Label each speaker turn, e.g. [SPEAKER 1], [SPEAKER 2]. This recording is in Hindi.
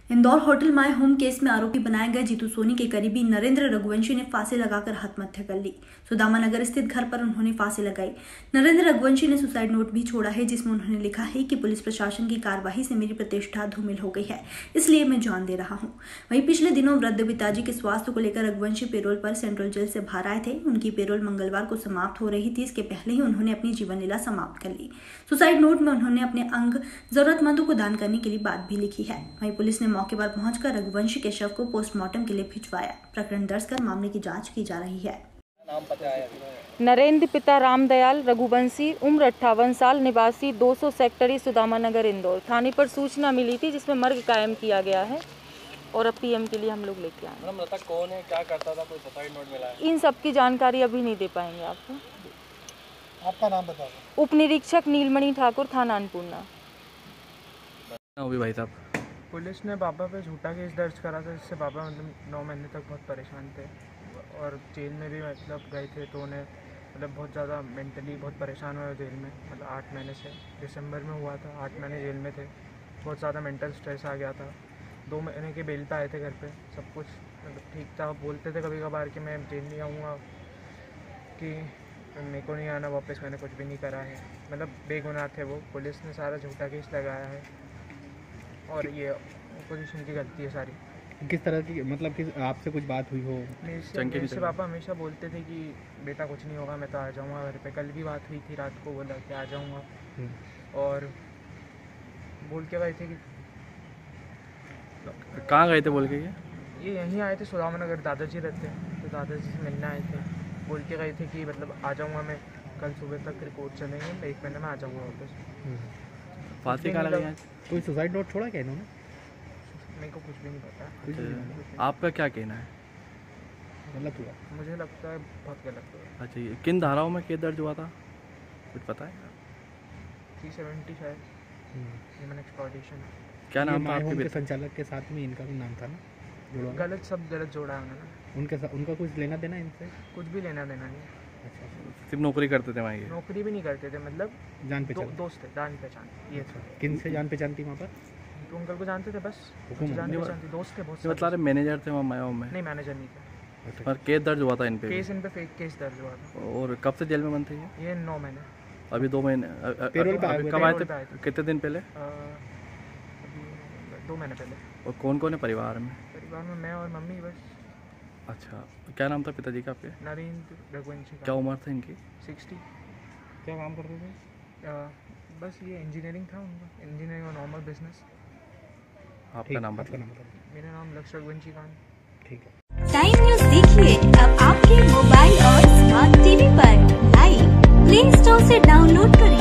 [SPEAKER 1] Indore hotel my home case में आरोपी बनाए गए जीतू सोनी के करीबी नरेंद्र रघुवंशी ने फांसी लगाकर आत्महत्या कर ली। सुदामा नगर स्थित घर पर उन्होंने फांसी लगाई। नरेंद्र रघुवंशी ने सुसाइड नोट भी छोड़ा है, जिसमें उन्होंने लिखा है कि पुलिस प्रशासन की कार्रवाई से मेरी प्रतिष्ठा धूमिल हो गई है, इसलिए मैं जान दे रहा हूं। वहीं पिछले दिनों वृद्ध पिताजी के स्वास्थ्य को लेकर रघुवंशी पेरोल पर सेंट्रल जेल से बाहर आए थे। उनकी पेरोल मंगलवार को समाप्त हो रही थी। इसके पहले ही उन्होंने अपनी जीवन लीला समाप्त कर ली। सुसाइड नोट में उन्होंने अपने अंग जरूरतमंदों को दान करने के लिए बात भी लिखी है। वहीं पुलिस ने मौके पर पहुंचकर रघुवंशी के शव को पोस्टमार्टम के लिए भिजवाया। प्रकरण दर्ज कर मामले की जांच की जा रही है।
[SPEAKER 2] नरेंद्र पिता रामदयाल रघुवंशी, उम्र 58 साल, निवासी 200 सेक्टर सुदामा नगर इंदौर। थाने पर सूचना मिली थी जिसमें मर्ग कायम किया गया है और अब पीएम के लिए हम लोग लेके आए।
[SPEAKER 3] मृतक कौन है, क्या करता था, कोई सुसाइड नोट मिला है?
[SPEAKER 2] इन सब की जानकारी अभी नहीं दे पाएंगे आपको।
[SPEAKER 4] आपका नाम बताओ।
[SPEAKER 2] उप निरीक्षक नीलमणि ठाकुर, थाना अन्नपूर्णा।
[SPEAKER 3] भाई साहब,
[SPEAKER 4] पुलिस ने पापा पे झूठा केस दर्ज करा था, जिससे पापा मतलब 9 महीने तक बहुत परेशान थे और जेल में भी मतलब गए थे तो उन्हें मतलब बहुत ज़्यादा मेंटली बहुत परेशान हुए जेल में। मतलब 8 महीने से दिसंबर में हुआ था, 8 महीने जेल में थे। बहुत ज़्यादा मेंटल स्ट्रेस आ गया था। 2 महीने के बेल पे आए थे घर पे, सब कुछ मतलब ठीक था। बोलते थे कभी कभार कि मैं जेल नहीं आऊँगा, कि मेरे को नहीं आना वापस, मैंने कुछ भी नहीं करा है। मतलब बेगुनाह थे वो। पुलिस ने सारा झूठा केस लगाया है और ये अपोजिशन की गलती है सारी।
[SPEAKER 5] किस तरह की मतलब कि आपसे कुछ बात हुई हो?
[SPEAKER 4] मेरे से पापा हमेशा बोलते थे कि बेटा कुछ नहीं होगा, मैं तो आ जाऊँगा घर पे। कल भी बात हुई थी, रात को बोला कि आ जाऊँगा और बोल के गए थे कि
[SPEAKER 3] कहाँ गए थे बोल के?
[SPEAKER 4] ये यहीं आए थे, सुदामा नगर दादाजी रहते हैं तो दादाजी से मिलने आए थे। बोल के गए थे कि मतलब आ जाऊँगा मैं, कल सुबह तक रिपोर्ट चलेंगे, 1 महीने में आ जाऊँगा वापस।
[SPEAKER 3] फांसी कहाँ लगी?
[SPEAKER 5] कोई सुसाइड नोट छोड़ा क्या इन्होंने?
[SPEAKER 4] मेरे को कुछ भी नहीं पता।
[SPEAKER 3] आपका क्या कहना है?
[SPEAKER 5] गलत हुआ?
[SPEAKER 4] मुझे लगता है बहुत गलत हुआ।
[SPEAKER 3] अच्छा, ये किन धाराओं में केस दर्ज हुआ था, कुछ पता है?
[SPEAKER 4] 370 शायद, ह्यूमन एक्सप्लॉयटेशन।
[SPEAKER 3] क्या नाम था आपके?
[SPEAKER 5] संचालक के साथ में इनका भी नाम था ना?
[SPEAKER 4] गलत, सब गलत जोड़ा है उन्होंने।
[SPEAKER 5] उनका कुछ लेना देना इनसे?
[SPEAKER 4] कुछ भी लेना देना नहीं।
[SPEAKER 5] अच्छा,
[SPEAKER 3] सिर्फ नौकरी करते थे वहाँ? ये
[SPEAKER 4] नौकरी भी नहीं करते थे, मतलब
[SPEAKER 5] जान पहचान
[SPEAKER 4] दोस्त थे, जान पहचान। ये था।
[SPEAKER 5] किन से जान पहचान थी वहाँ पर?
[SPEAKER 4] तो अंकल को जानते थे बस, जान पहचान थी, दोस्त थे बहुत।
[SPEAKER 3] मतलब मैनेजर थे वहाँ माया में?
[SPEAKER 4] नहीं, मैनेजर नहीं था।
[SPEAKER 3] और केस दर्ज हुआ था इन पे?
[SPEAKER 4] केस इन पे फेक केस दर्ज हुआ था।
[SPEAKER 3] और कब से जेल में बंद थे
[SPEAKER 4] ये? 9 महीने।
[SPEAKER 3] अभी 2 महीने। कब आए थे? कितने दिन पहले?
[SPEAKER 4] 2 महीने पहले।
[SPEAKER 3] और कौन कौन है परिवार में?
[SPEAKER 4] परिवार में मैं और मम्मी बस।
[SPEAKER 3] अच्छा, क्या नाम था पिताजी का आपके?
[SPEAKER 4] नरेंद्र रघुवंशी।
[SPEAKER 3] क्या उम्र था इनकी?
[SPEAKER 4] 60।
[SPEAKER 5] क्या काम करते थे?
[SPEAKER 4] बस ये इंजीनियरिंग था उनका, इंजीनियरिंग और नॉर्मल बिजनेस।
[SPEAKER 3] आपका नाम बताओ।
[SPEAKER 4] मेरा नाम लक्ष्य रघुवंशी खान।
[SPEAKER 5] ठीक है।
[SPEAKER 6] टाइम न्यूज़ देखिए अब आपके मोबाइल और स्मार्ट टीवी पर। लाइव प्ले स्टोर से डाउनलोड करें।